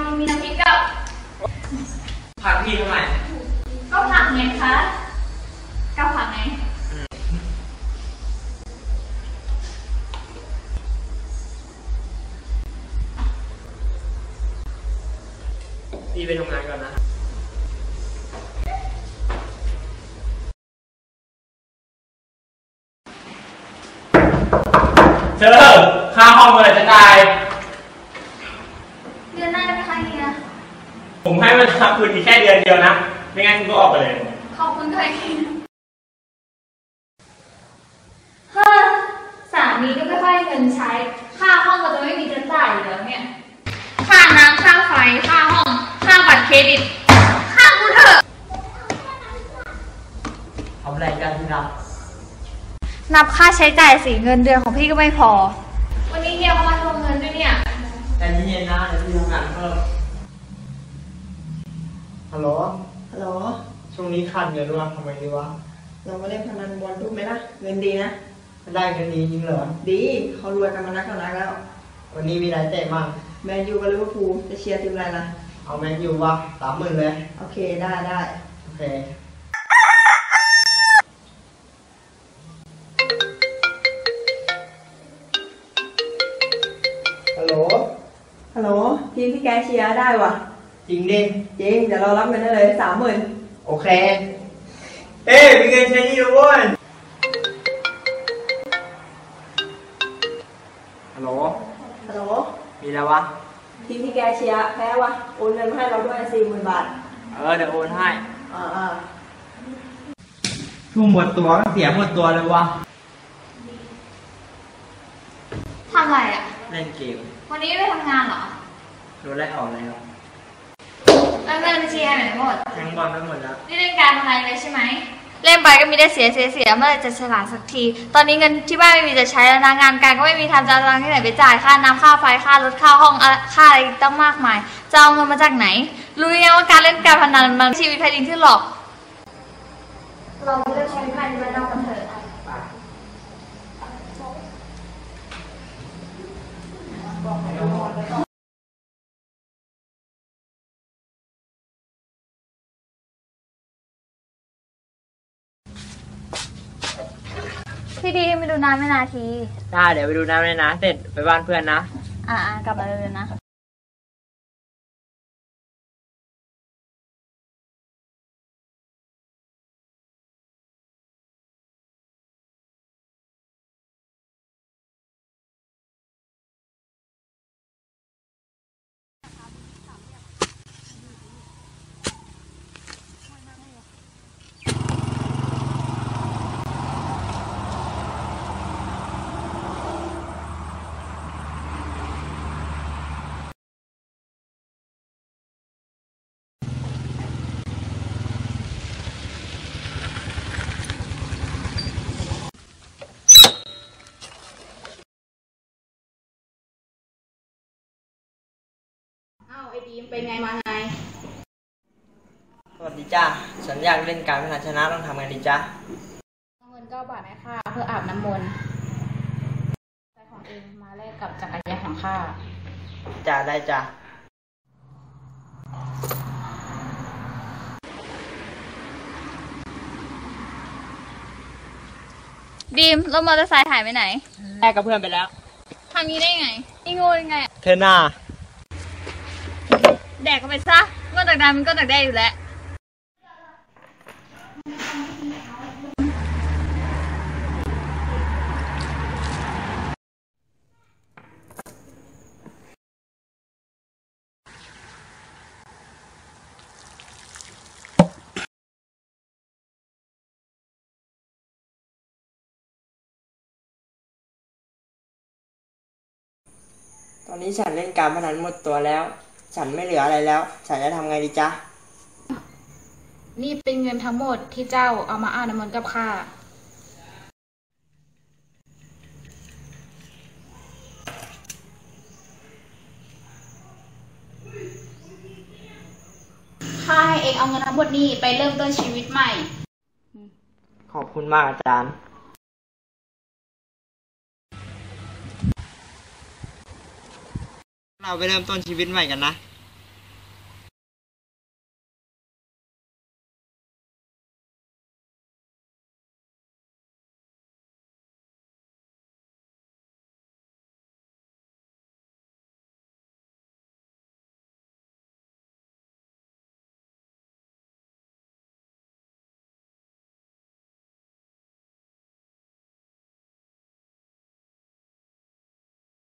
มีน้ำพริกกับผักพี่เท่าไหร่ก็ผักไงคะกับผักไงพี่ไปทำงานก่อนนะเธอค่าห้องเมื่อไหร่จะจ่ายเดือนหน้าได้ไหมคะเฮียผมให้มันทำคุณอีกแค่เดือนเดียวนะไม่งั้นคุณก็ออกไปเลยขอบคุณค่ะเฮียฮ่าสามีก็ไม่ค่อยเงินใช้ค่าห้องก็จะไม่มีจะจ่ายอยู่แล้วเนี่ยค่าน้ำค่าไฟค่าห้องค่าบัตรเครดิตค่ากูเถอะทำอะไรกันที่รักนับค่าใช้จ่ายสิเงินเดือนของพี่ก็ไม่พอวันนี้เฮียเขามาทวงเงินด้วยเนี่ยแต่เย็นๆนะเดี๋ยวพี่ทำงานเพิ่มฮัลโหลช่วงนี้ขาดเงินวะทำไมดีวะเรามาเล่นพนันบอลทุกไหมล่ะเงินดีนะได้เงินดีจริงเหรอดีเขารวยกันมานักต่อนักแล้ววันนี้มีรายเตะมั่งแมนยูกับลิเวอร์พูลจะเชียร์ทีมอะไรล่ะเอาแมนยูวะ30,000เลยโอเคได้โอเคฮัลโหลทีมที่แกเชียร์ได้วะจริงดิจริงเดี๋ยวเรารับเงินได้เลย30,000 โอเคมีเงินใช้นี่ด้วยเว้ยฮัลโหลมีแล้ววะทีมที่แกเชียร์แพ้วะโอนเงินมาให้เราด้วย40,000 บาทเดี๋ยวโอนให้อ่าทุ่มหมดตัวก็เสียหมดตัวเลยวะทำอะไรอ่ะเล่นเกมวันนี้ไม่ทำงานเหรอโดนไล่ออกแล้วแล้วเงินบัญชีไหนหมดแทงบอลไปหมดแล้วนี่เล่นการพนันเลยใช่ไหมเล่นไปก็มีได้เสียเมื่อจะฉลาดสักทีตอนนี้เงินที่บ้านไม่มีจะใช้แล้วนะงานการก็ไม่มีทำจะเอาตังค์ที่ไหนไปจ่ายค่าน้ำค่าไฟค่ารถค่าห้องค่าอะไรตั้งมากมายจะเอาเงินมาจากไหนรู้ยังว่าการเล่นการพนันมันชีวิตใครดินที่หลอกเราเลือกใช้ภายในบ้านเรากันเถอะพี่ดีไปดูน้ำไม่นาทีได้เดี๋ยวไปดูน้ำเลยนะเสร็จไปบ้านเพื่อนนะกลับมาเลยนะไอ้ดีมเป็นไงมาไงสวัสดีจ้าฉันอยากเล่นการพนันชนะต้องทำไงดีจ้าเงิน9 บาทให้ข้าเพื่ออาบน้ำมนต์ใจของเองมาแลกกับจักรยานของข้าจ้าได้จ้าดีมรถมอเตอร์ไซค์หายไปไหนแลกกับเพื่อนไปแล้วทำนี้ได้ไงนี่โง่ยังไงเธอหน้าแดกก็ไปซะก็ตักดำมันก็ตักได้อยู่แล้วตอนนี้ฉันเล่นการพนันหมดตัวแล้วฉันไม่เหลืออะไรแล้วฉันจะทำไงดีจ๊ะนี่เป็นเงินทั้งหมดที่เจ้าเอามาอาบน้ำมนต์กับข้าให้เองเอาเงินทั้งหมดนี้ไปเริ่มต้นชีวิตใหม่ขอบคุณมากอาจารย์เราไปเริ่มต้นชีวิตใหม่กันนะ